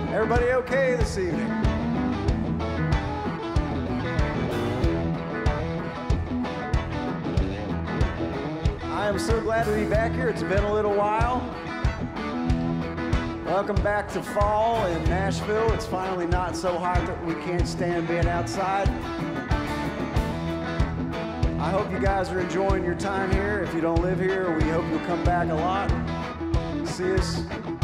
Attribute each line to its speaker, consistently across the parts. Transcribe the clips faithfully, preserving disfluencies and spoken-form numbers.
Speaker 1: Everybody okay this evening? I am so glad to be back here. It's been a little while. Welcome back to fall in Nashville. It's finally not so hot that we can't stand being outside. I hope you guys are enjoying your time here. If you don't live here, we hope you'll come back a lot. See us.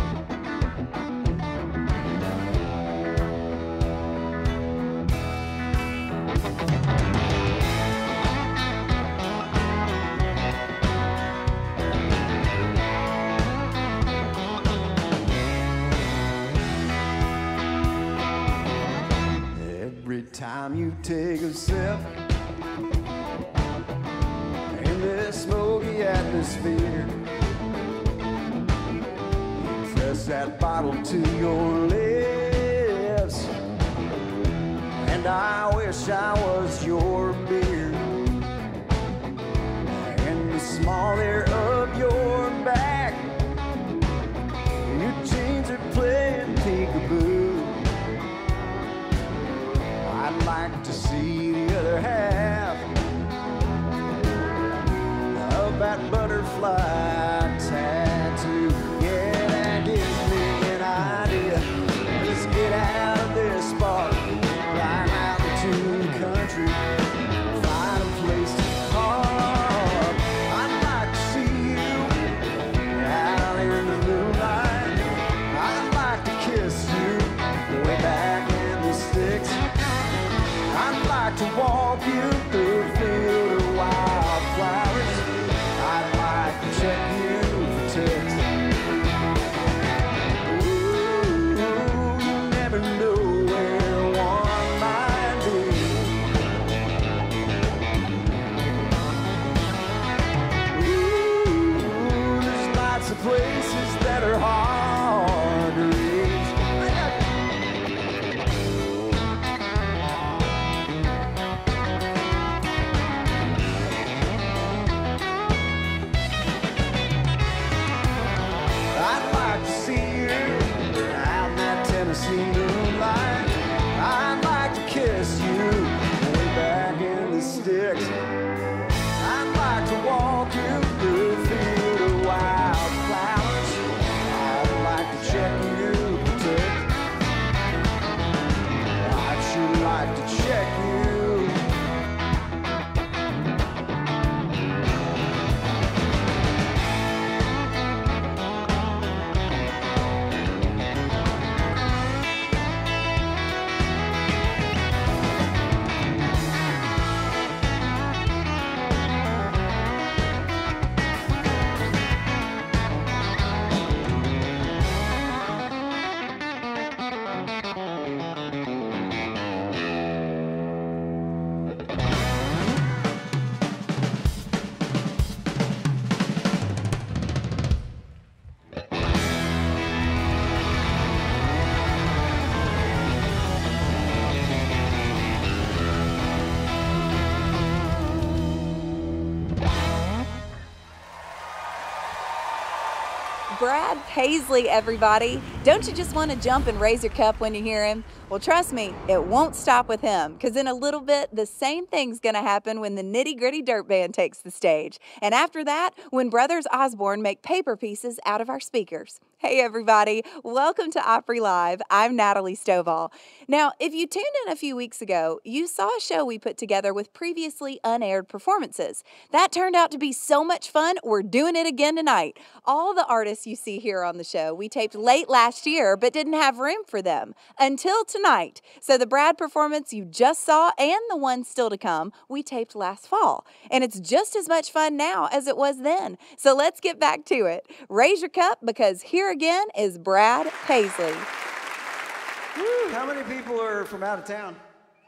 Speaker 1: Every time you take a sip in this smoky atmosphere, you press that bottle to your lips, and I wish I was your beer. And the small air of your back, your jeans are playing peekaboo. I'd like to see the other half of that butterfly tattoo. Yeah, that gives me an idea. Let's get out of this spot, fly out into the country, find a place to park. I'd like to see you out in the moonlight. I'd like to kiss you way back in the sticks. I'd like to walk you through a field of wildflowers. I'd like to check you for ticks. Ooh, you never know where one might be. Ooh, there's lots of places that are hard to reach. I'd like to see you out in that Tennessee moonlight. I'd like to kiss you way back in the sticks. I'd like to walk you through a field of wildflowers. I'd like to check you for ticks. I'd sure like to check you.
Speaker 2: Brad Paisley, everybody. Don't you just want to jump and raise your cup when you hear him? Well, trust me, it won't stop with him, because in a little bit, the same thing's going to happen when the Nitty Gritty Dirt Band takes the stage. And after that, when Brothers Osborne make paper pieces out of our speakers. Hey, everybody. Welcome to Opry Live. I'm Natalie Stovall. Now, if you tuned in a few weeks ago, you saw a show we put together with previously unaired performances. That turned out to be so much fun, we're doing it again tonight. All the artists you see here on the show, we taped late last year, but didn't have room for them until tonight. So the Brad performance you just saw and the one still to come, we taped last fall. And it's just as much fun now as it was then. So let's get back to it. Raise your cup, because here again is Brad Paisley.
Speaker 1: Woo, how many people are from out of town?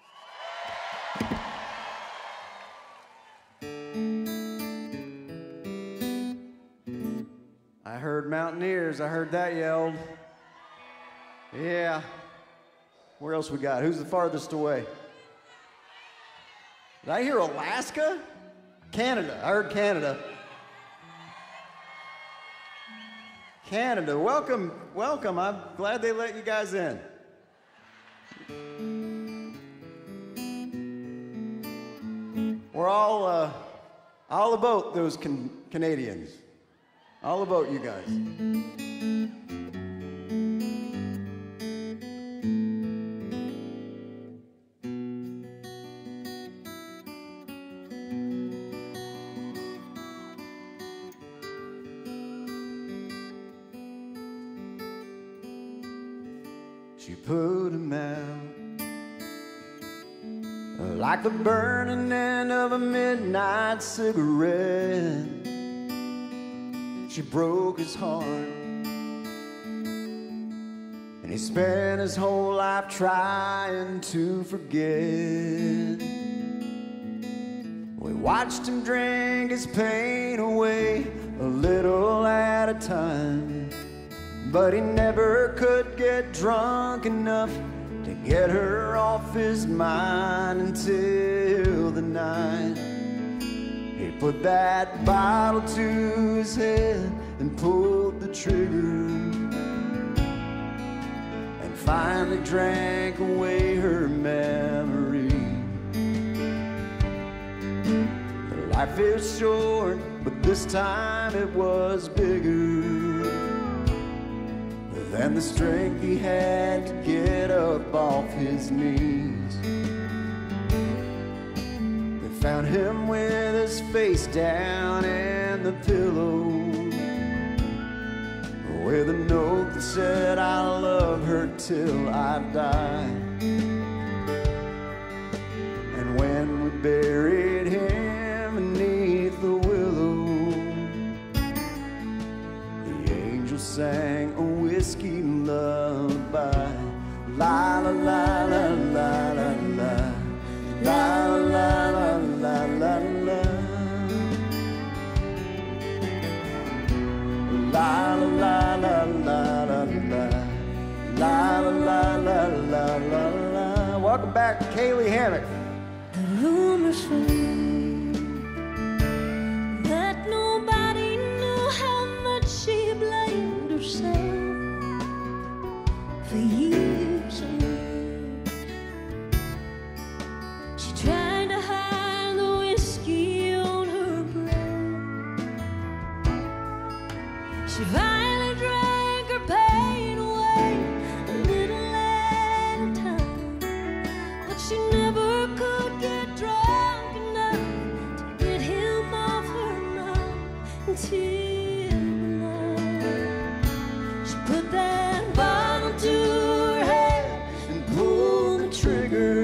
Speaker 1: I heard Mountaineers. I heard that yelled. Yeah. Where else we got? Who's the farthest away? Did I hear Alaska? Canada. I heard Canada. Canada, welcome, welcome. I'm glad they let you guys in. We're all, uh, all about those can Canadians. All about you guys. She put him out like the burning end of a midnight cigarette. She broke his heart, and he spent his whole life trying to forget. We watched him drink his pain away a little at a time, but he never could get drunk enough to get her off his mind until the night he put that bottle to his head and pulled the trigger and finally drank away her memory. Life is short, but this time it was bigger than the strength he had to get up off his knees. They found him with his face down in the pillow, with a note that said, "I love her till I die." And when we buried him beneath the willow, the angel sang a whiskey lullaby. La la la la la la la, la la la la la la, la la la la la la, la la la la la la la. Welcome back, Kaylee Hammack.
Speaker 3: The rumors flew that nobody knew how much she blamed herself for years and years. She tried to hide the whiskey on her breath. She finally drank her pain away a little at a time, but she never could get drunk enough to get him off her mind until night. She put that bottle to her head
Speaker 1: And pulled the trigger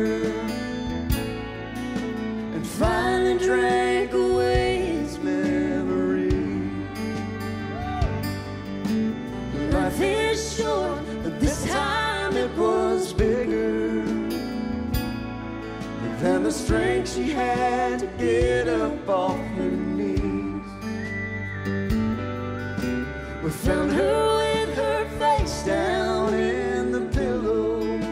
Speaker 1: and finally drank away his memory.
Speaker 3: Life is short,
Speaker 1: But this time it was bigger than the strength she had to get up off her knees. We found her with her face down in the pillow,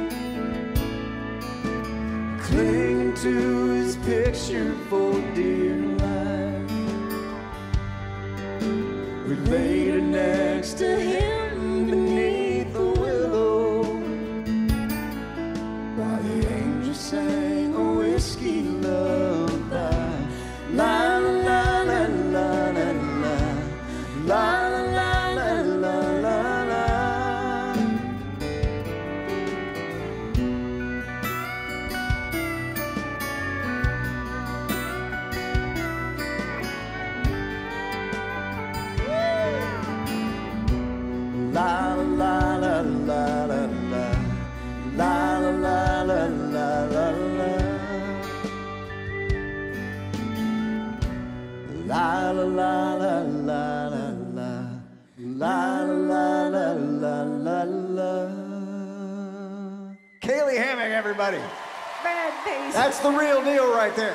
Speaker 1: clinging to his picture for dear life. We laid her next to him beneath the willow, while the angel sang a whiskey lullaby. La la la la la la la, la la la la la la la. La la la la la la, la la la la la la la, la la la la la la la, la la la la la la. Kaylee Hammack, everybody.
Speaker 2: Bad taste.
Speaker 1: That's the real deal right there.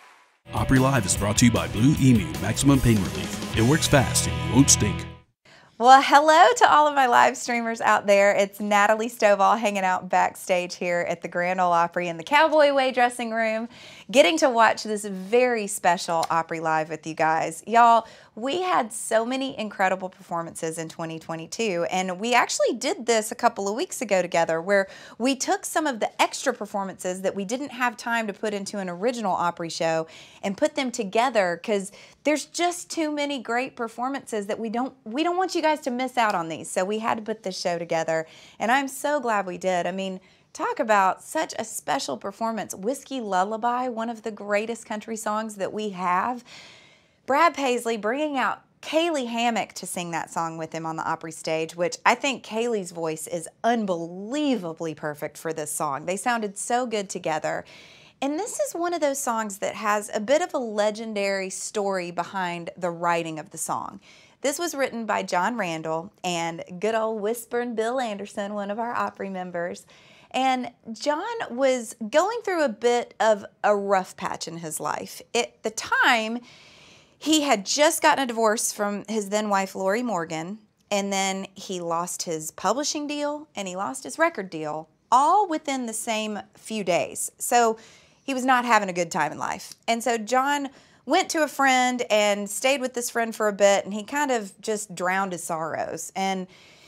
Speaker 4: Opry Live is brought to you by Blue Emu Maximum Pain Relief. It works fast and you won't stink.
Speaker 2: Well, hello to all of my live streamers out there. It's Natalie Stovall hanging out backstage here at the Grand Ole Opry in the Cowboy Way dressing room, getting to watch this very special Opry Live with you guys. Y'all, we had so many incredible performances in twenty twenty-two, and we actually did this a couple of weeks ago together where we took some of the extra performances that we didn't have time to put into an original Opry show and put them together because there's just too many great performances that we don't we don't want you guys to miss out on these. So we had to put this show together, and I'm so glad we did. I mean, talk about such a special performance. Whiskey Lullaby, one of the greatest country songs that we have. Brad Paisley bringing out Kaylee Hammack to sing that song with him on the Opry stage, which I think Kaylee's voice is unbelievably perfect for this song. They sounded so good together. And this is one of those songs that has a bit of a legendary story behind the writing of the song. This was written by John Randall and good old Whisperin' Bill Anderson, one of our Opry members. And John was going through a bit of a rough patch in his life. At the time, he had just gotten a divorce from his then wife, Lori Morgan, and then he lost his publishing deal and he lost his record deal, all within the same few days. So he was not having a good time in life. And so John went to a friend and stayed with this friend for a bit, and he kind of just drowned his sorrows. And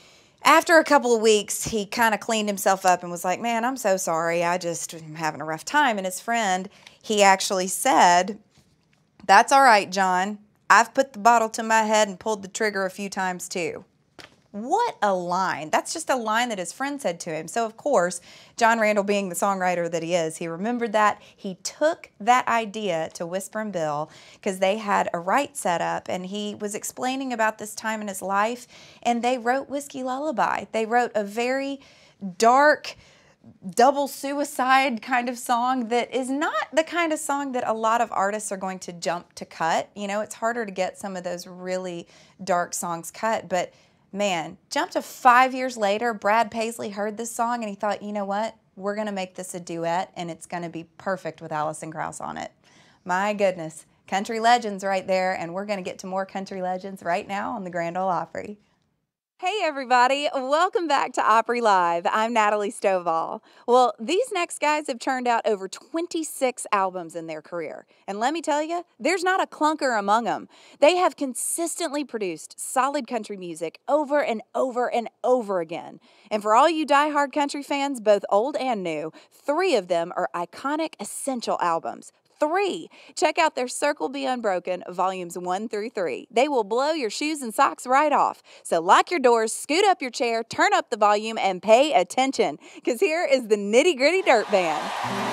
Speaker 2: after a couple of weeks, he kind of cleaned himself up and was like, man, I'm so sorry. I just am having a rough time. And his friend, he actually said, that's all right, John. I've put the bottle to my head and pulled the trigger a few times too. What a line. That's just a line that his friend said to him. So, of course, John Randall, being the songwriter that he is, he remembered that. He took that idea to Whisperin' Bill because they had a write set up, and he was explaining about this time in his life, and they wrote Whiskey Lullaby. They wrote a very dark, double suicide kind of song that is not the kind of song that a lot of artists are going to jump to cut. You know, it's harder to get some of those really dark songs cut, but man, jump to five years later, Brad Paisley heard this song and he thought, you know what, we're going to make this a duet and it's going to be perfect with Alison Krauss on it. My goodness, country legends right there, and we're going to get to more country legends right now on the Grand Ole Opry. Hey everybody, welcome back to Opry Live. I'm Natalie Stovall. Well, these next guys have turned out over twenty-six albums in their career. And let me tell you, there's not a clunker among them. They have consistently produced solid country music over and over and over again. And for all you diehard country fans, both old and new, three of them are iconic essential albums. Three. Check out their Circle Be Unbroken, volumes one through three. They will blow your shoes and socks right off. So lock your doors, scoot up your chair, turn up the volume, and pay attention, because here is the Nitty Gritty Dirt Band.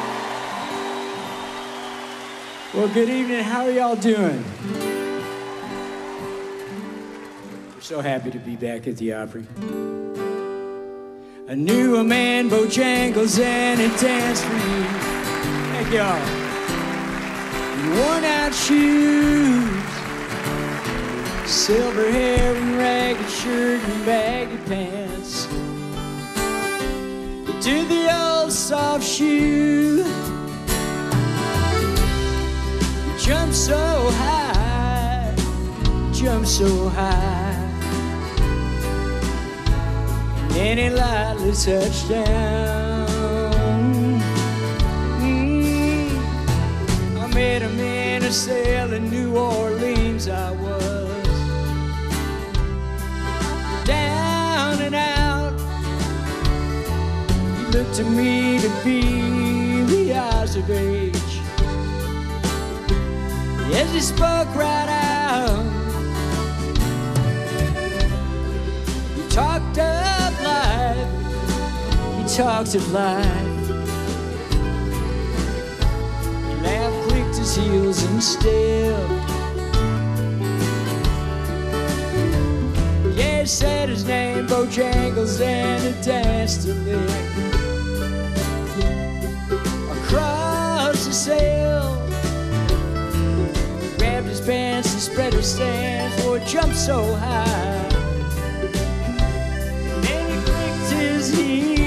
Speaker 4: Well, good evening. How are y'all doing? We're so happy to be back at the Opry. I knew a man, Bojangles, and it danced for you. Thank y'all. Worn out shoes, silver hair and ragged shirt and baggy pants. You did the old soft shoe. You jumped so high, jumped so high, and then it lightly touched down. Met him in a cell in New Orleans. I was down and out. He looked to me to be the eyes of age. Yes, he spoke right out. He talked of life. He talked of life. Laughed, clicked his heels and stepped. Yeah, he said his name, Bojangles, and he danced a lick across the cell. Grabbed his pants and spread his stance, for it jumped so high. And then he clicked his heels.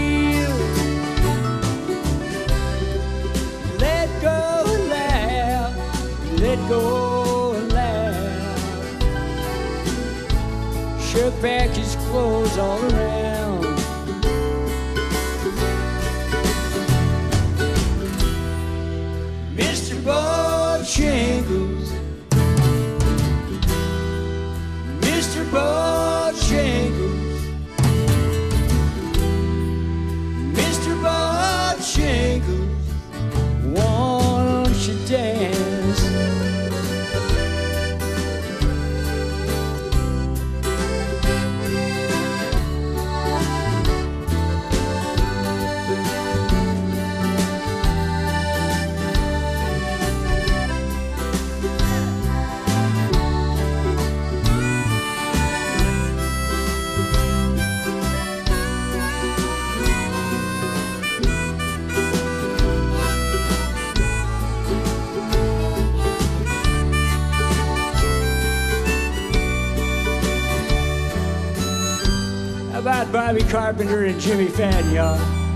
Speaker 4: Let go and laugh. took back his clothes all around. Mister Bojangles, Mister Bojangles, Mister Bojangles, won't you dance? About Bobby Carpenter and Jimmy Fadden, y'all.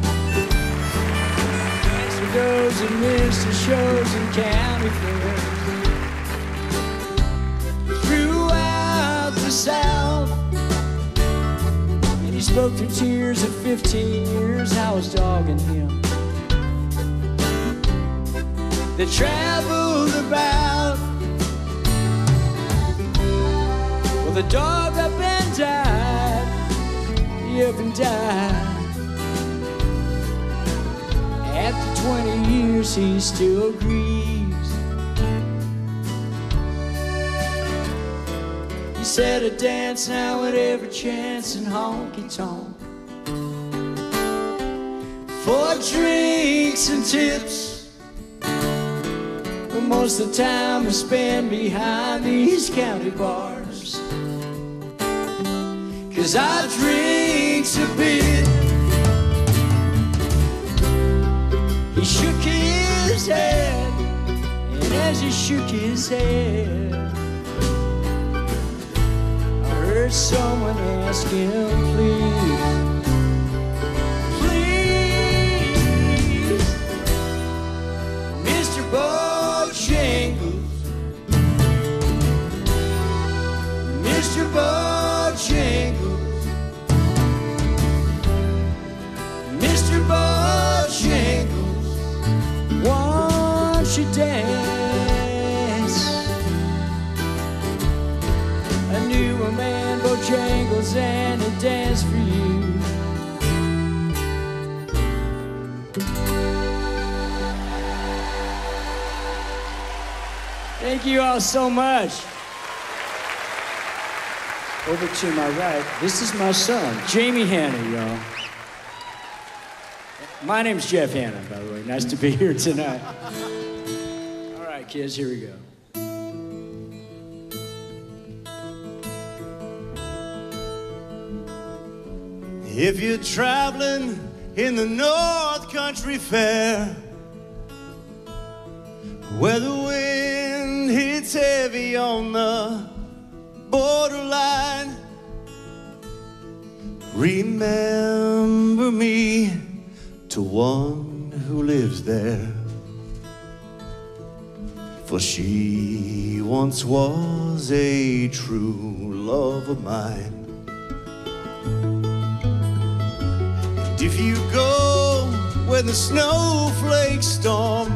Speaker 4: Mister goes and Mister shows and county fairs throughout the South. And he spoke through tears of fifteen years I was dogging him. They traveled about. Well, the dog up and died. He up and died. After twenty years, he still grieves. He said a dance now at every chance in honky tonk for drinks and tips. But most of the time I spend behind these county bars, 'cause I drinks a bit. He shook his head, and as he shook his head, I heard someone ask him, please, please, Mister Bojangles, Mister Bojangles, Mister Bojangles, won't you dance? I knew a man, Bojangles, and he danced for you. Thank you all so much. Over to my right, this is my son, Jamie Hanna, y'all. My name's Jeff Hanna, by the way. Nice to be here tonight. All right, kids, here we go.
Speaker 5: If you're traveling in the North Country Fair, where the wind hits heavy on the borderline, remember me to one who lives there, for she once was a true love of mine. And if you go when the snowflakes storm,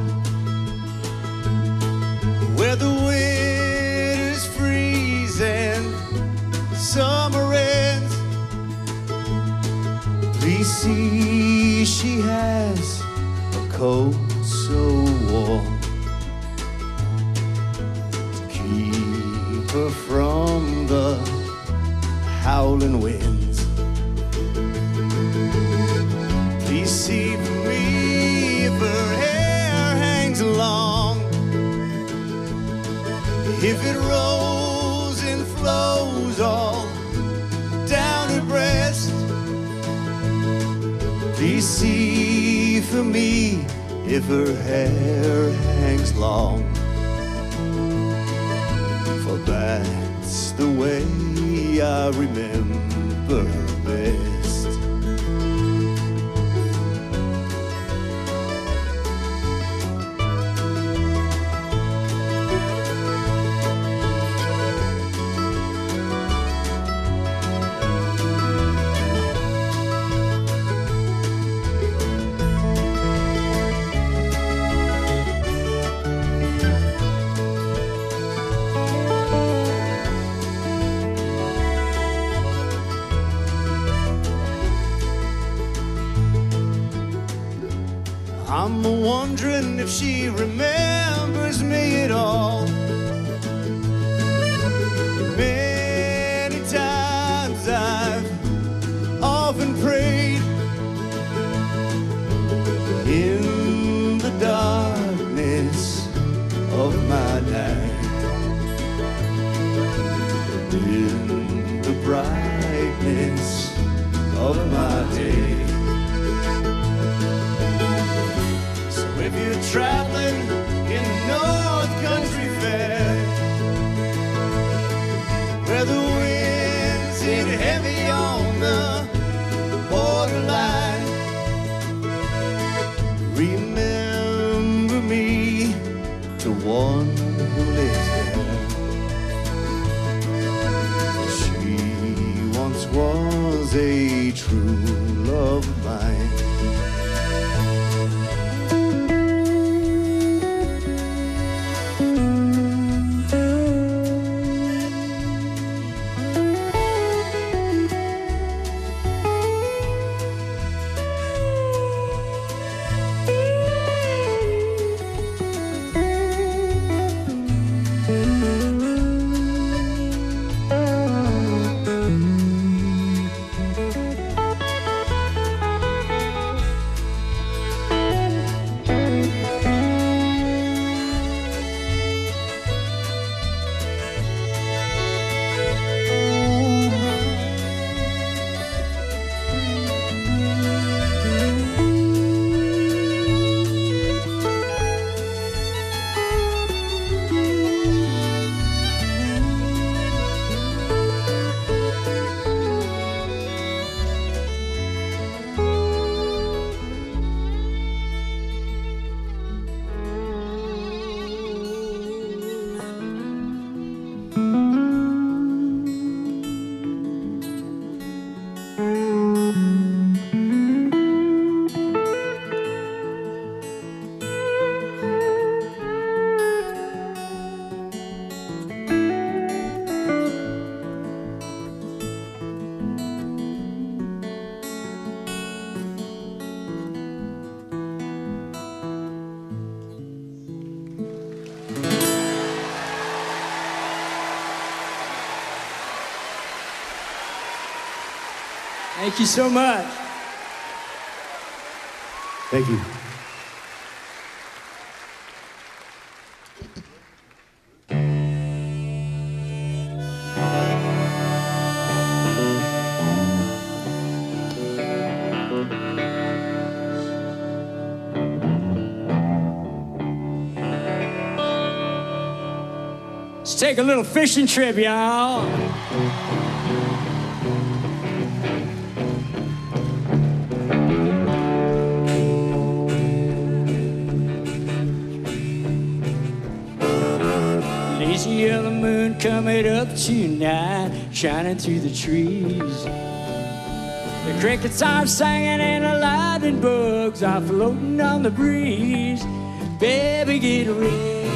Speaker 5: where the winter's freezing, summer ends, please see she has a coat so warm to keep her from the howling winds. Please see for me if her hair hangs long, if it rolls and flows all down her breast. Please see for me if her hair hangs long, for that's the way I remember her best. I'm wondering if she remembers me at all. Many times I've often prayed in the darkness of my night, in the brightness of my day. So if you're traveling in the North Country Fair, where the winds hit heavy on the borderline, remember me to one who lives there. She once was a true love of mine.
Speaker 4: Thank you so much.
Speaker 5: Thank you.
Speaker 4: Let's take a little fishing trip, y'all. Lazy yellow moon coming up tonight, shining through the trees. The crickets are singing and the lightning bugs are floating on the breeze. Baby, get ready.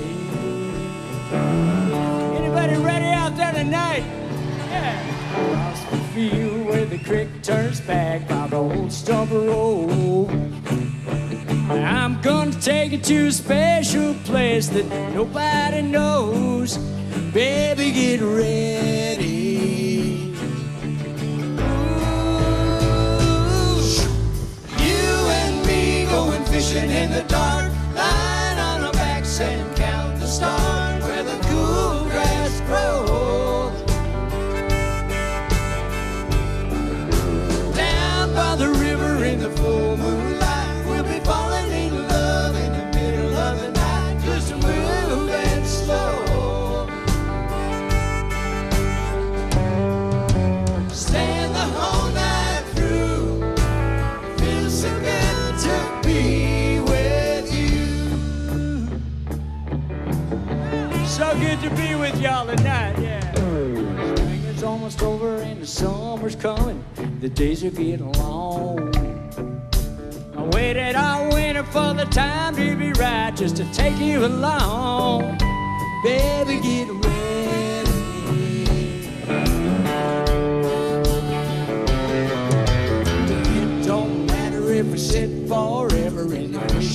Speaker 4: Anybody ready out there tonight? Yeah. Across the field where the creek turns back by the old stump road, I'm gonna take you to a special place that nobody knows. Baby, get ready. Ooh.
Speaker 5: You and me going fishing in the dark, lying on our backs and count the stars where the cool grass grows. Down by the river in the full moonlight, we'll be falling in love in the middle of the night, just moving slow. Stand the whole night through, feels so good to be with you.
Speaker 4: So good to be with y'all tonight, yeah. Spring is almost over and the summer's coming. The days are getting long. I waited all winter for the time to be right, just to take you along. Baby, get ready. It don't matter if we sit forever in the fish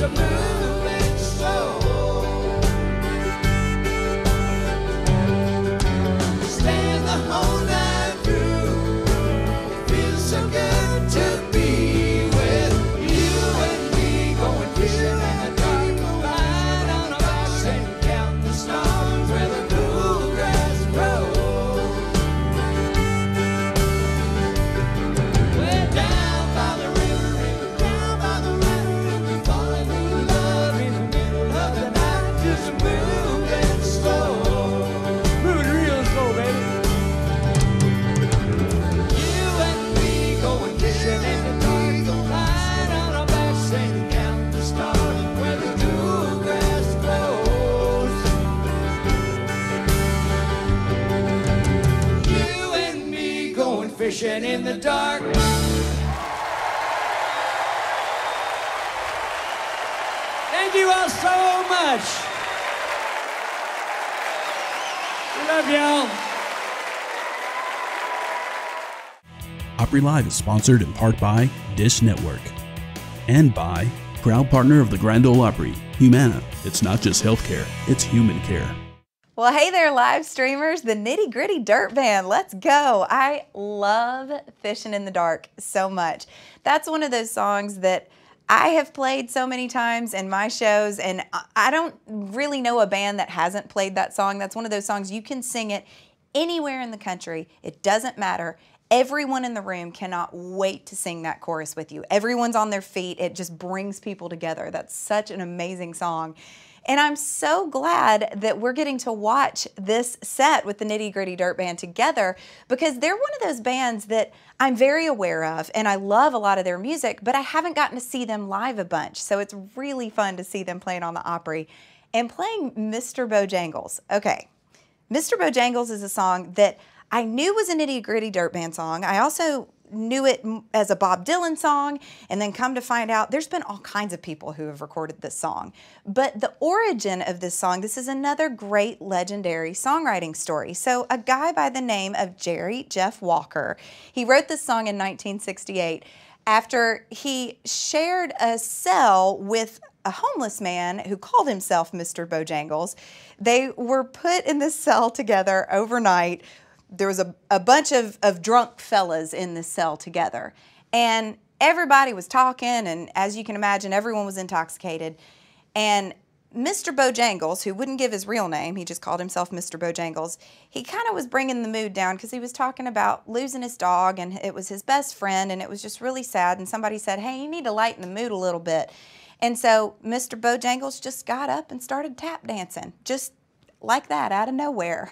Speaker 5: a moving soul. Staying the whole night through. It feels so good to be with you and me, going fishing in the dark, lying on our backs and counting the stars where the cool grass grows. Way down by the river, down by the river, falling in love in the middle of the night, just moving slow.
Speaker 4: Moving real slow, baby.
Speaker 5: You and me going fishing in the dark, lying on our backs and counting the stars where the cool grass grows. You and me going fishing in the dark.
Speaker 4: Thank you all so much. We love y'all.
Speaker 6: Opry Live is sponsored in part by Dish Network and by proud partner of the Grand Ole Opry, Humana. It's not just healthcare, it's human care.
Speaker 2: Well, hey there, live streamers, the Nitty Gritty Dirt Band. Let's go. I love Fishing in the Dark so much. That's one of those songs that I have played so many times in my shows, and I don't really know a band that hasn't played that song. That's one of those songs you can sing it anywhere in the country. It doesn't matter. Everyone in the room cannot wait to sing that chorus with you. Everyone's on their feet. It just brings people together. That's such an amazing song. And I'm so glad that we're getting to watch this set with the Nitty Gritty Dirt Band together, because they're one of those bands that I'm very aware of and I love a lot of their music, but I haven't gotten to see them live a bunch. So it's really fun to see them playing on the Opry and playing Mister Bojangles. Okay, Mister Bojangles is a song that I knew was a Nitty Gritty Dirt Band song. I also knew it as a Bob Dylan song, and then come to find out there's been all kinds of people who have recorded this song. But the origin of this song, this is another great legendary songwriting story. So a guy by the name of Jerry Jeff Walker, he wrote this song in nineteen sixty-eight after he shared a cell with a homeless man who called himself Mister Bojangles. They were put in this cell together overnight. There was a, a bunch of, of drunk fellas in this cell together. And everybody was talking, and as you can imagine, everyone was intoxicated. And Mister Bojangles, who wouldn't give his real name, he just called himself Mister Bojangles, he kind of was bringing the mood down because he was talking about losing his dog, and it was his best friend, and it was just really sad. And somebody said, hey, you need to lighten the mood a little bit. And so Mister Bojangles just got up and started tap dancing, just like that, out of nowhere.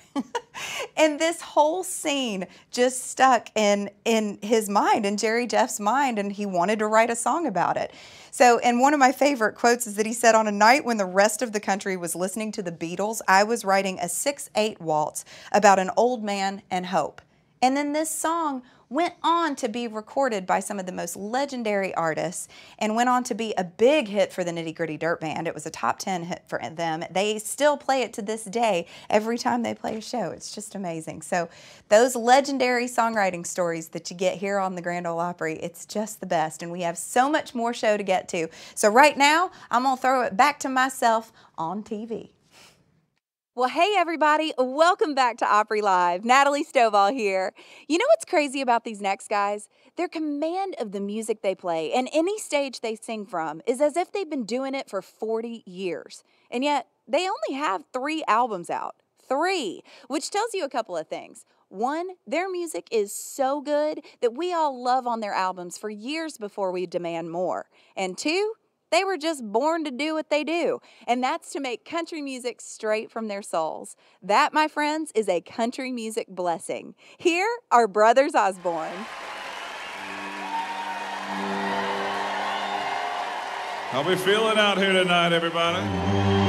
Speaker 2: And this whole scene just stuck in, in his mind, in Jerry Jeff's mind, and he wanted to write a song about it. So, and one of my favorite quotes is that he said, on a night when the rest of the country was listening to the Beatles, I was writing a six eight waltz about an old man and hope. And then this song went on to be recorded by some of the most legendary artists and went on to be a big hit for the Nitty Gritty Dirt Band. It was a top ten hit for them. They still play it to this day every time they play a show. It's just amazing. So those legendary songwriting stories that you get here on the Grand Ole Opry, it's just the best. And we have so much more show to get to. So right now, I'm going to throw it back to myself on T V. Well, hey, everybody. Welcome back to Opry Live. Natalie Stovall here. You know what's crazy about these next guys? Their command of the music they play and any stage they sing from is as if they've been doing it for forty years. And yet, they only have three albums out. Three, which tells you a couple of things. One, their music is so good that we all love on their albums for years before we demand more. And two, they were just born to do what they do, and that's to make country music straight from their souls. That, my friends, is a country music blessing. Here are Brothers Osborne.
Speaker 7: How we feeling out here tonight, everybody?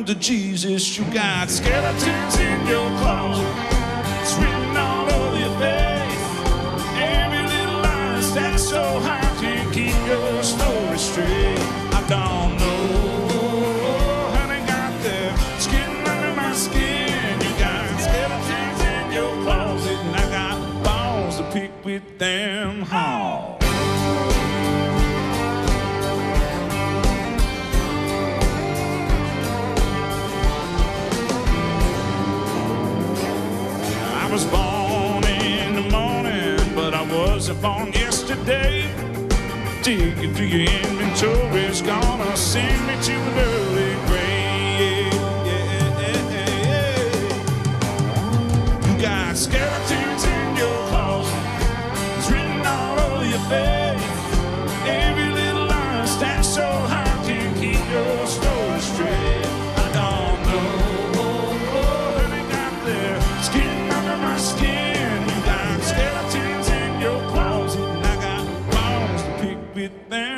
Speaker 7: come to Jesus. You got skeletons in your closet. It's written all over your face. Every little line stacked so high can't keep your story straight. I don't know how they got there. Skin under my skin. You got skeletons in your closet, and I got balls to pick with them hard. I was born in the morning, but I wasn't born yesterday. Digging through your inventory's gonna send me to an early grave. Yeah, yeah, yeah, yeah. You got skeletons in your closet. It's written all over your face. Every little line stacked so high can't keep your story straight. I don't know how they got there. Skin under my skin. You got skeletons in your closet, and I got bones to pick with them.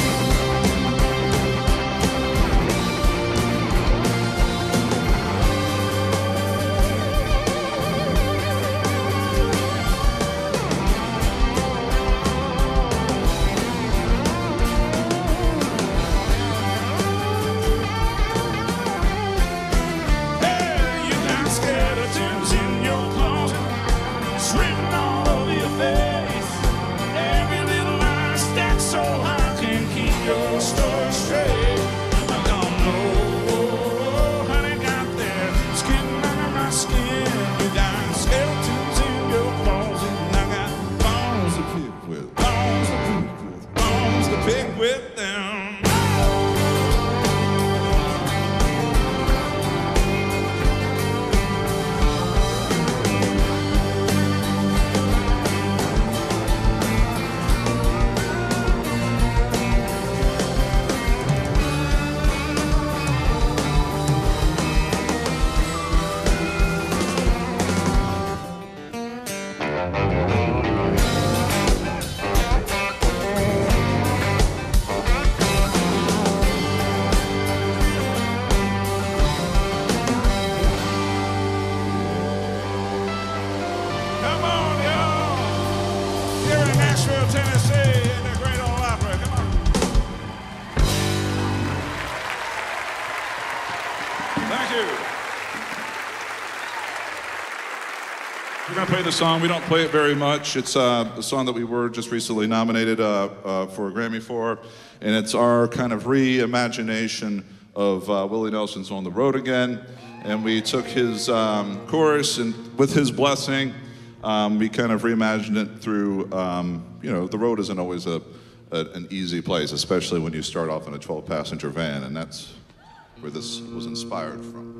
Speaker 7: We're going to play the song. We don't play it very much. It's uh, a song that we were just recently nominated uh, uh, for a Grammy for, and it's our kind of reimagination of uh, Willie Nelson's On the Road Again. And we took his um, chorus, and with his blessing, um, we kind of reimagined it through, um, you know, the road isn't always a, a, an easy place, especially when you start off in a twelve passenger van, and that's where this was inspired from.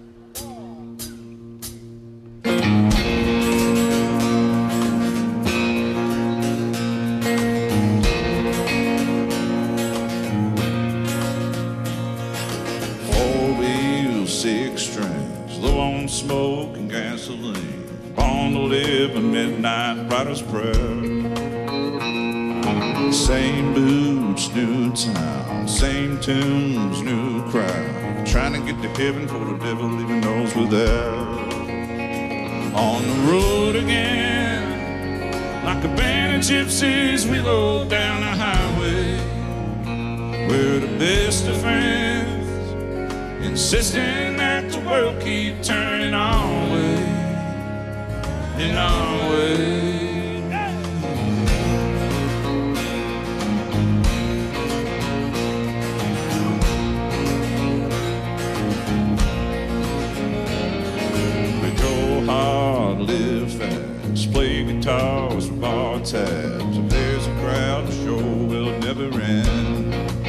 Speaker 7: Six strings, low on smoke and gasoline, born to live a midnight rider's prayer. Same boots, new town, same tunes, new crowd, trying to get to heaven for the devil even knows we're there. On the road again, like a band of gypsies, we go down the highway. We're the best of friends, insisting that the world keep turning our way, in our way. We go hard, live fast, play guitars with bar tabs. If there's a crowd, the show will never end.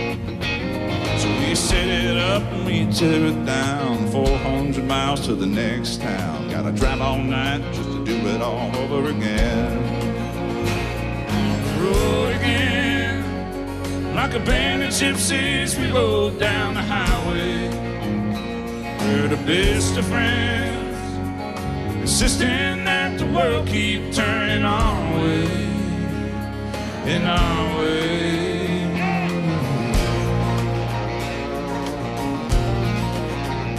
Speaker 7: We set it up and we tear it down, four hundred miles to the next town. Gotta drive all night just to do it all over again. On the road again, like a band of gypsies, we rode down the highway. We're the best of friends, insisting that the world keep turning our way, in our way.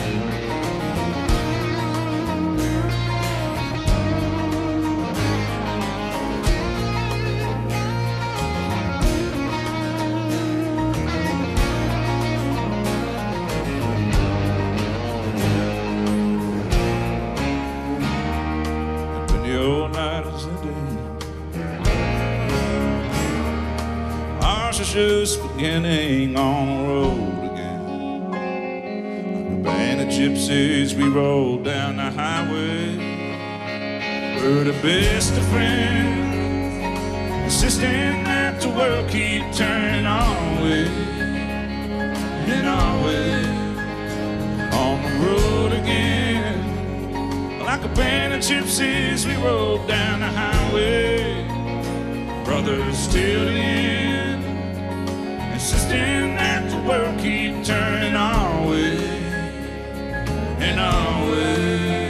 Speaker 7: just beginning on the road again. Like a band of gypsies, we rolled down the highway. We're the best of friends, insisting that the world keep turning our way, in our way, on the road again. Like a band of gypsies, we rolled down the highway, brothers till the end, insisting that the world keep turning our way, in our way.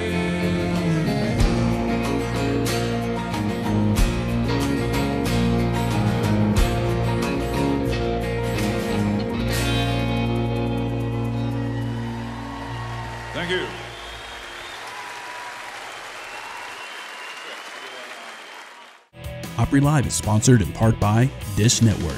Speaker 7: Thank you.
Speaker 6: Opry Live is sponsored in part by Dish Network.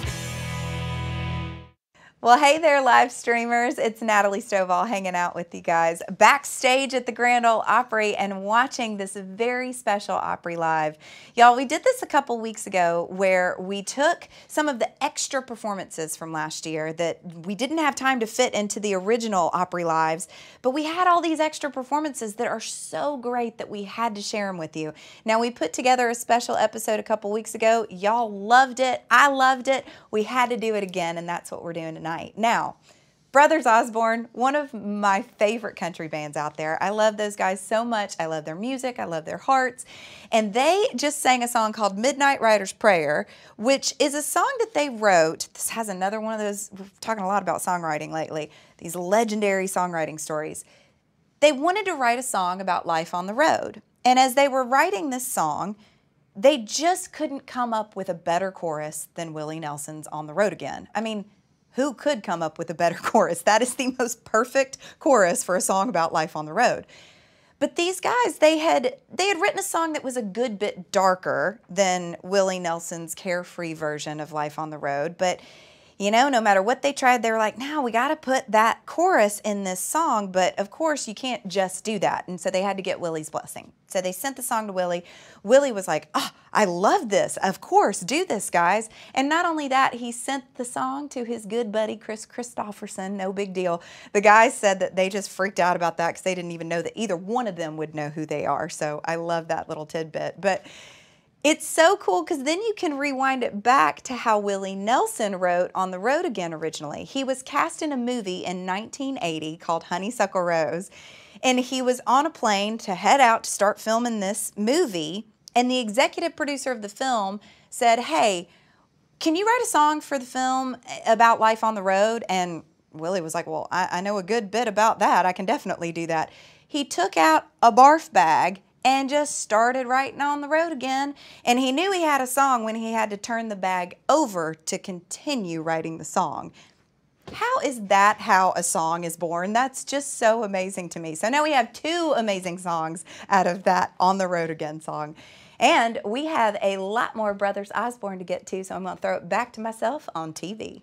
Speaker 2: Well, hey there, live streamers. It's Natalie Stovall hanging out with you guys backstage at the Grand Ole Opry and watching this very special Opry Live. Y'all, we did this a couple weeks ago where we took some of the extra performances from last year that we didn't have time to fit into the original Opry Lives, but we had all these extra performances that are so great that we had to share them with you. Now, we put together a special episode a couple weeks ago. Y'all loved it. I loved it. We had to do it again, and that's what we're doing tonight. Now, Brothers Osborne, one of my favorite country bands out there. I love those guys so much. I love their music. I love their hearts. And they just sang a song called Midnight Rider's Prayer, which is a song that they wrote. This has another one of those, we're talking a lot about songwriting lately, these legendary songwriting stories. They wanted to write a song about life on the road. And as they were writing this song, they just couldn't come up with a better chorus than Willie Nelson's On the Road Again. I mean, who could come up with a better chorus? That is the most perfect chorus for a song about life on the road. But these guys, they had they had written a song that was a good bit darker than Willie Nelson's carefree version of Life on the Road. But, you know, no matter what they tried, they were like, no, we got to put that chorus in this song. But, of course, you can't just do that. And so they had to get Willie's blessing. So they sent the song to Willie. Willie was like, oh, I love this. Of course, do this, guys. And not only that, he sent the song to his good buddy, Chris Christopherson. No big deal. The guys said that they just freaked out about that because they didn't even know that either one of them would know who they are. So I love that little tidbit. But it's so cool because then you can rewind it back to how Willie Nelson wrote On the Road Again originally. He was cast in a movie in nineteen eighty called Honeysuckle Rose. And he was on a plane to head out to start filming this movie. And the executive producer of the film said, hey, can you write a song for the film about life on the road? And Willie was like, well, I, I know a good bit about that. I can definitely do that. He took out a barf bag and just started writing On the Road Again. And he knew he had a song when he had to turn the bag over to continue writing the song. How is that how a song is born? That's just so amazing to me. So now we have two amazing songs out of that On the Road Again song. And we have a lot more Brothers Osborne to get to, so I'm going to throw it back to myself on T V.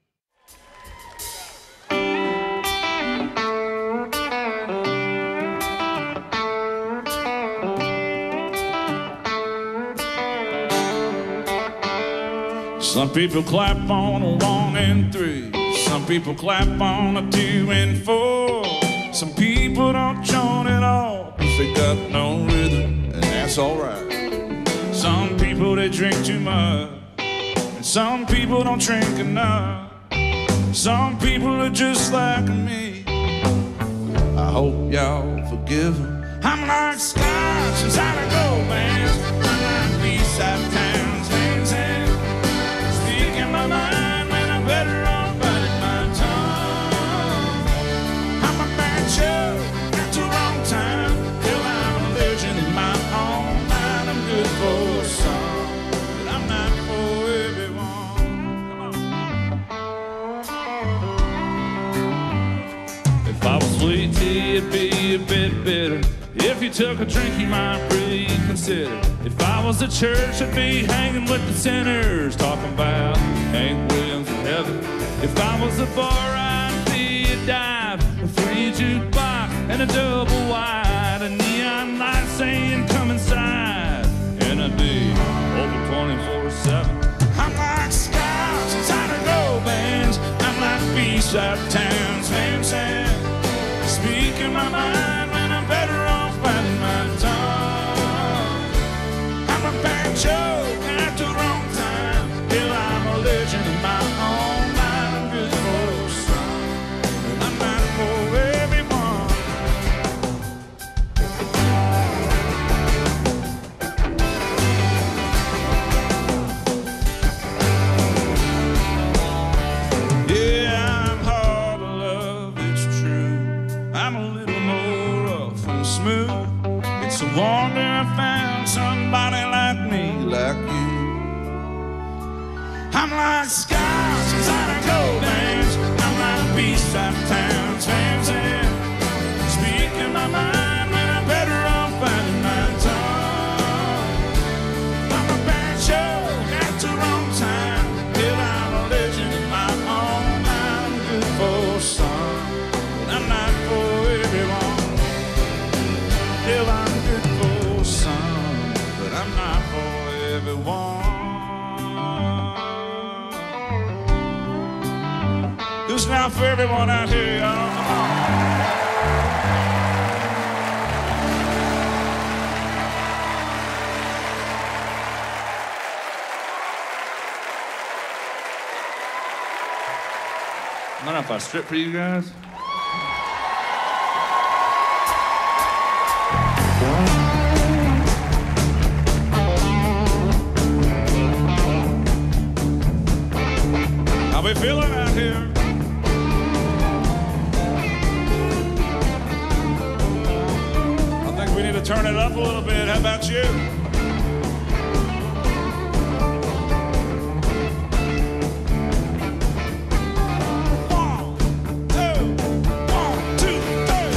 Speaker 7: Some people clap on a one and three. Some people clap on a two and four. Some people don't join at all because they got no rhythm, and that's alright. Some people, they drink too much, and some people don't drink enough. Some people are just like me. I hope y'all forgive them. I'm like scotch inside a gold band. I'm like B-side towns, hands in. Speaking my mind when I'm better off biting my tongue. I'm a bad show at the wrong time. Till I'm a legend in my own mind. I'm good for some, but I'm not for everyone. Come on. If I was sweet tea, it'd be a bit bitter. If you took a drink, you might reconsider. If I was the church, I'd be hanging with the sinners, talking about Hank Williams in heaven. If I was the bar, I'd be a dive, a free jukebox and a double wide, a neon light saying come inside, and I'd be open twenty-four seven. I'm like scouts inside a piece out of town's fancy. Speaking my mind when I'm better off biting my tongue. I'm a bad joke at the wrong time. Hell, I'm a legend in my own mind. I'm good for some, and I'm not for everyone. Yeah, I'm hard to love, it's true. I'm a little more rough and smooth. It's a wonder I found somebody like me, like you. I'm like scars inside a cold bands. I'm like a beast out of town's fancy. Speaking my mind when I'm better off biting my tongue. I'm a bad joke at the wrong time. Hell, I'm a legend in my own mind. I'm good for some, but I'm not for everyone. Hell, I'm good for some, but I'm not for everyone. Who's now for everyone out here, y'all? Come on. I don't know if I strip for you guys. How we feeling out here? I think we need to turn it up a little bit. How about you? One, two, one, two, three.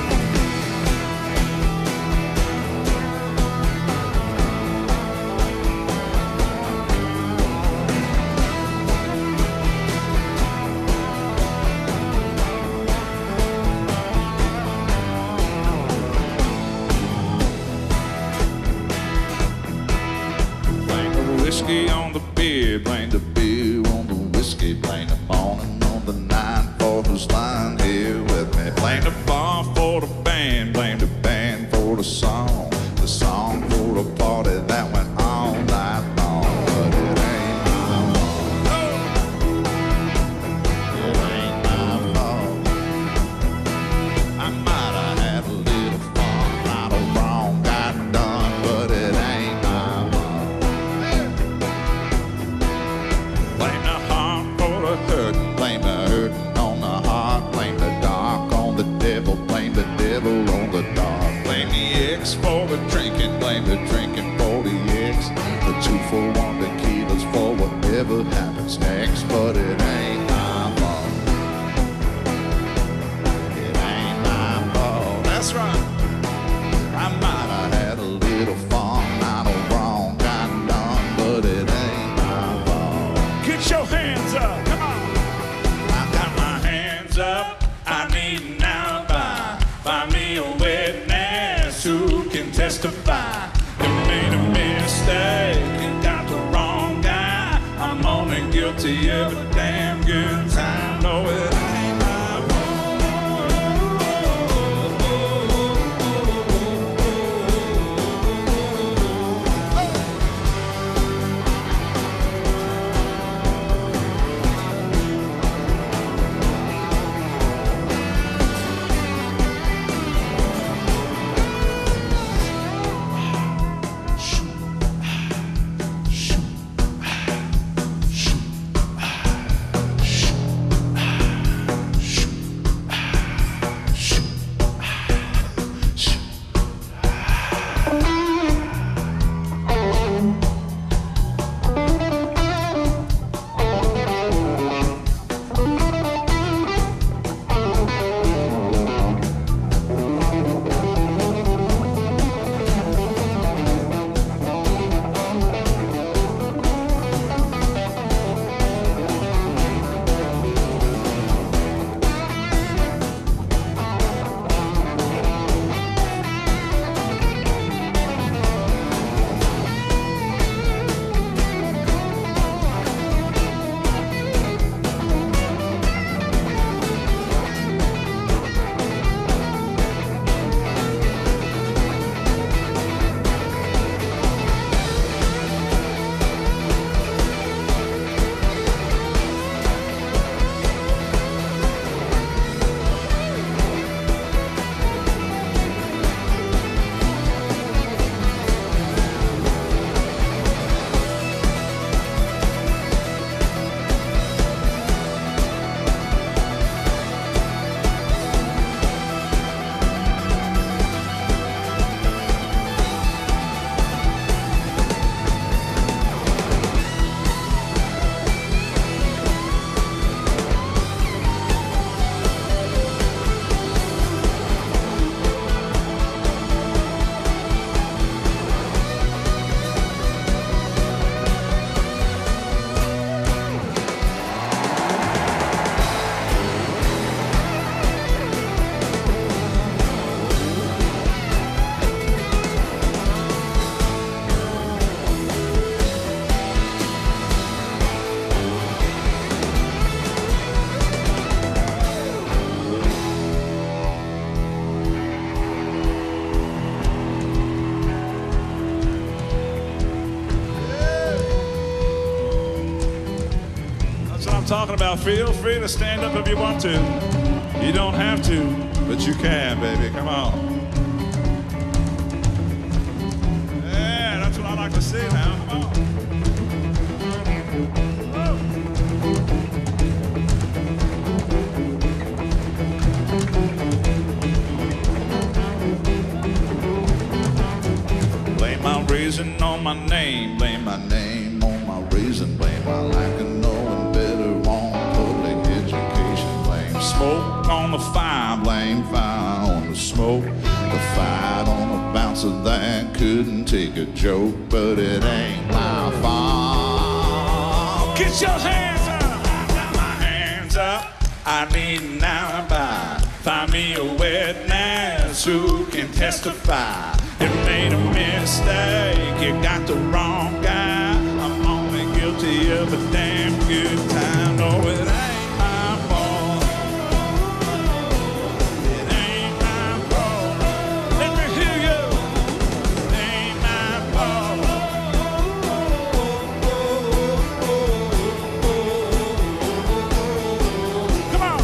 Speaker 7: Blame the whiskey on the beer, blame the beer on the whiskey, blame the morning on the nine for who's lying here with me. Blame the bar for the band, blame the band for the song, the song for the party that went all night long. But it ain't my fault. It ain't my fault. I might have had a little fun, right or wrong, got done, but it ain't my fault. Blame the heart for the hurt, blame the hurt on the heart, blame the dark on the devil, blame the devil on the dark. Blame the X for the drinking, blame the drinking for the X, the two for one tequilas for whatever happens next. But it ain't my fault. It ain't my fault. That's right. I might have had a little fun, not a wrong got done, but it ain't my fault. Get your hands up, come on. I've got my hands up. I need an alibi. Find me a witness who can testify. You made a mistake, you got the wrong guy. I'm only guilty of a damn good time. No, it ain't my fault. I'm talking about. Feel free to stand up if you want to. You don't have to, but you can, baby. Come on. Yeah, that's what I like to see now. Come on. Blame my reason on my name, blame my name on my reason, blame my lack of knowing better on public education, blame smoke on the fire, blame fire on the smoke, the fight on the bouncer that couldn't take a joke, but it ain't my fault. Get your hands up, I got my hands up, I need an alibi, find me a witness who can testify. You made a mistake, you got the wrong guy. I'm only guilty of a damn good time. No, it ain't my fault. It ain't my fault. Let me hear you. It ain't my fault. Come on.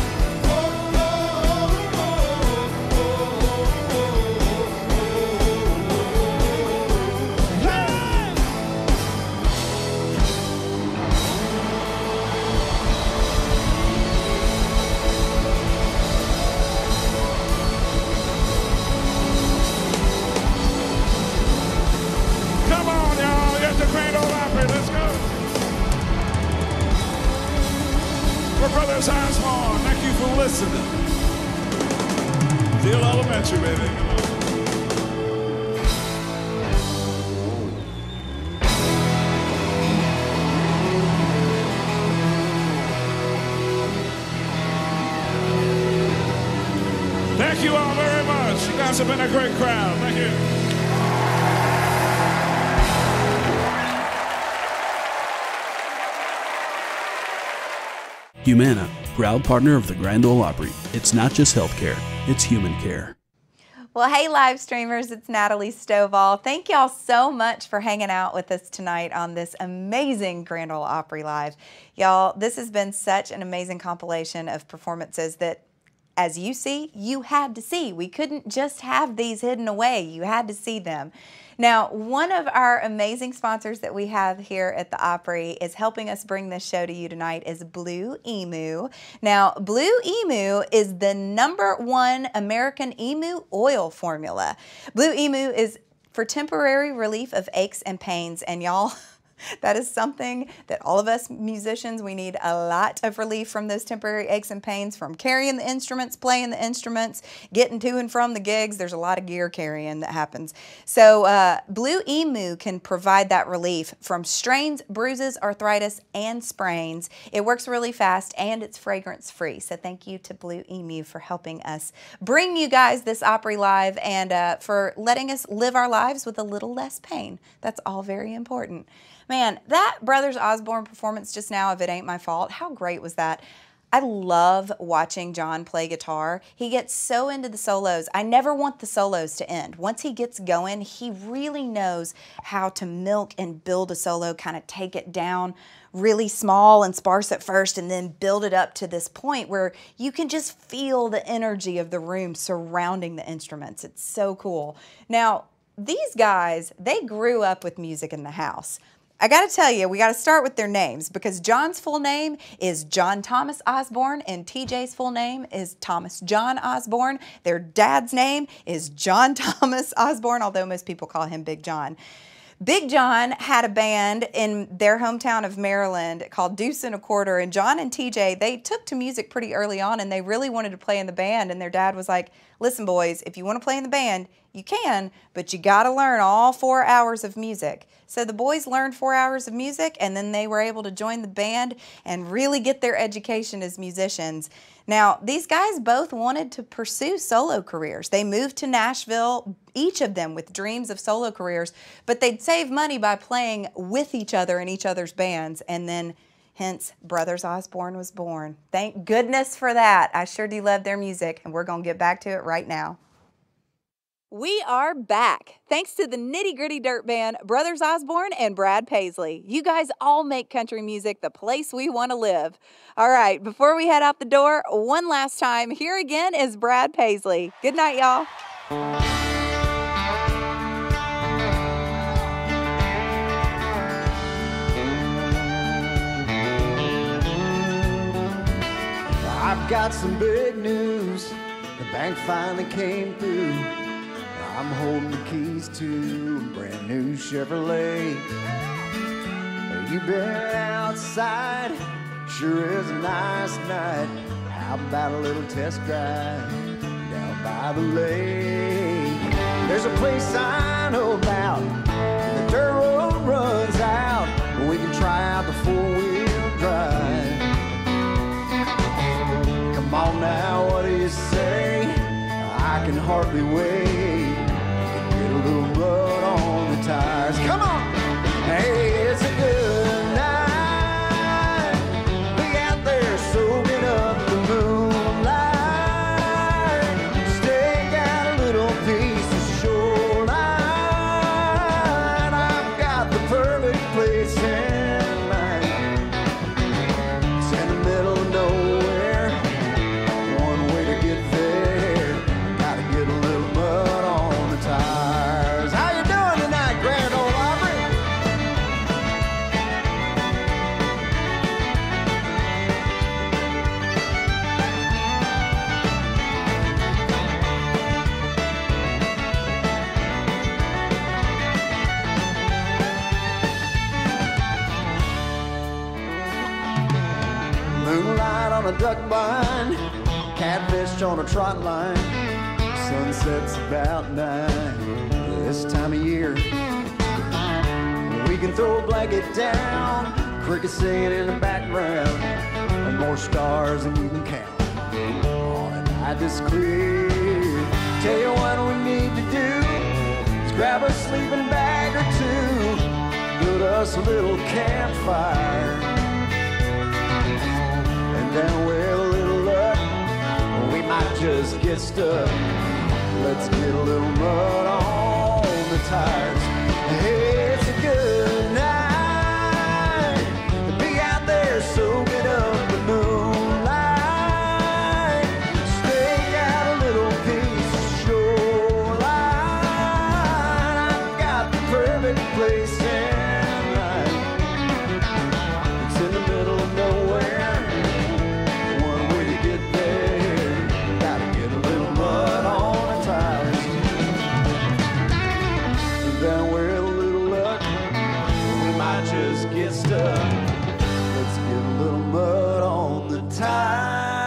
Speaker 7: Come on, y'all. You're at the Grand Ole Opry. Let's go. For Brothers Osborne, thank you for listening. Feel elementary, baby. Come on. Thank you all very much. You guys have been a great crowd. Thank you.
Speaker 6: Humana, proud partner of the Grand Ole Opry. It's not just healthcare, it's human care.
Speaker 2: Well, hey, live streamers, it's Natalie Stovall. Thank y'all so much for hanging out with us tonight on this amazing Grand Ole Opry Live. Y'all, this has been such an amazing compilation of performances that, as you see, you had to see. We couldn't just have these hidden away. You had to see them. Now, one of our amazing sponsors that we have here at the Opry is helping us bring this show to you tonight is Blue Emu. Now, Blue Emu is the number one American emu oil formula. Blue Emu is for temporary relief of aches and pains, and y'all, that is something that all of us musicians, we need a lot of relief from those temporary aches and pains, from carrying the instruments, playing the instruments, getting to and from the gigs. There's a lot of gear carrying that happens. So uh, Blue Emu can provide that relief from strains, bruises, arthritis, and sprains. It works really fast and it's fragrance free. So thank you to Blue Emu for helping us bring you guys this Opry Live and uh, for letting us live our lives with a little less pain. That's all very important. Man, that Brothers Osborne performance just now of It Ain't My Fault, how great was that? I love watching John play guitar. He gets so into the solos. I never want the solos to end. Once he gets going, he really knows how to milk and build a solo, kind of take it down really small and sparse at first and then build it up to this point where you can just feel the energy of the room surrounding the instruments. It's so cool. Now, these guys, they grew up with music in the house. I got to tell you, we got to start with their names because John's full name is John Thomas Osborne and T J's full name is Thomas John Osborne. Their dad's name is John Thomas Osborne, although most people call him Big John. Big John had a band in their hometown of Maryland called Deuce and a Quarter, and John and T J, they took to music pretty early on and they really wanted to play in the band, and their dad was like, listen boys, if you want to play in the band, you can, but you got to learn all four hours of music. So the boys learned four hours of music and then they were able to join the band and really get their education as musicians. Now, these guys both wanted to pursue solo careers. They moved to Nashville, each of them with dreams of solo careers, but they'd save money by playing with each other in each other's bands, and then hence Brothers Osborne was born. Thank goodness for that. I sure do love their music, and we're going to get back to it right now. We are back. Thanks to the Nitty Gritty Dirt Band, Brothers Osborne and Brad Paisley. You guys all make country music the place we want to live. All right, before we head out the door, one last time, here again is Brad Paisley. Good night, y'all.
Speaker 1: I've got some big news. The bank finally came through. I'm holding the keys to a brand new Chevrolet. You've been outside, sure is a nice night. How about a little test drive down by the lake? There's a place I know about, the dirt road runs out. We can try out the four-wheel drive. Come on now, what do you say? I can hardly wait. Get a little mud on the tires. Come on! Hey, it's a good night. Be out there soaking up the moonlight. Stake out a little piece of shoreline. I've got the perfect place in mind. It's in the middle of nowhere. One way to get there. Gotta get a little mud on the tires. How you doing tonight, Grand Ole Opry? Moonlight on a duck blind, catfish on a trot line. Sunset's about nine this time of year. We can throw a blanket down, crickets singing in the background, and more stars than you can count on a night that's clear. Tell you what we need to do is grab a sleeping bag or two, build us a little campfire, and then with a little luck, we might just get stuck. Let's get a little mud on the tires. Hey, it's a good night to be out there soaking up the moonlight. Stake out a little piece of shoreline. I've got the perfect place in mind. It's in the middle of nowhere. One way to get there. Gotta get a little mud on the tires. And then with a little luck, we might just get stuck. Let's get a little mud on the tires.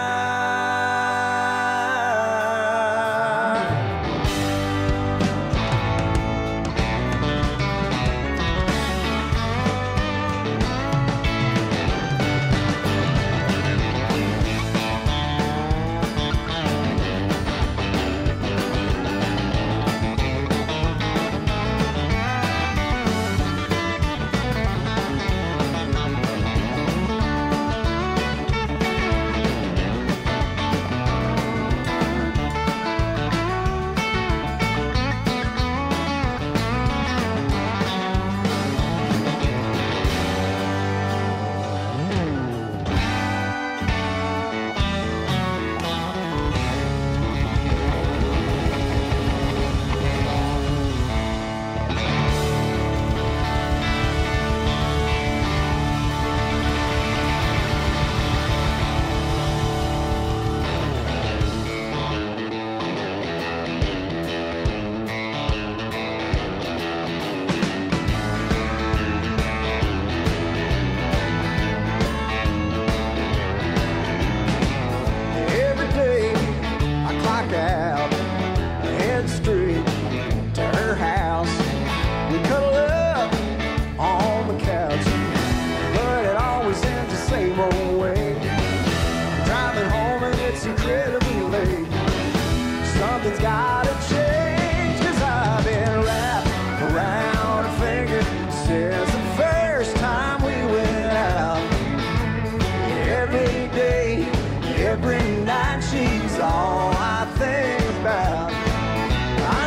Speaker 1: Every day I clock out, head straight to her house. We cuddle up on the couch, but it always ends the same old way. Driving home and it's incredibly late. Something's gotta change, 'cause I've been wrapped around her finger since the first time we went out. Every day, every night, she's all I think about. I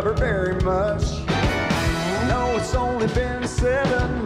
Speaker 1: love her very much. No, it's only been seven